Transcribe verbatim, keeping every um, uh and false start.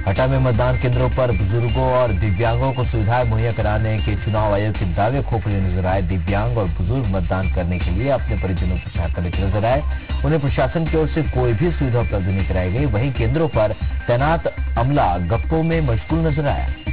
हटा में मतदान केंद्रों पर बुजुर्गों और दिव्यांगों को सुविधाएं मुहैया कराने के चुनाव आयोग के दावे खोखले नजर आए। दिव्यांग और बुजुर्ग मतदान करने के लिए अपने परिजनों के साथ करते नजर आए। उन्हें प्रशासन की ओर से कोई भी सुविधा उपलब्ध नहीं कराई गई। वहीं केंद्रों पर तैनात अमला गप्पों में मशगूल नजर आया।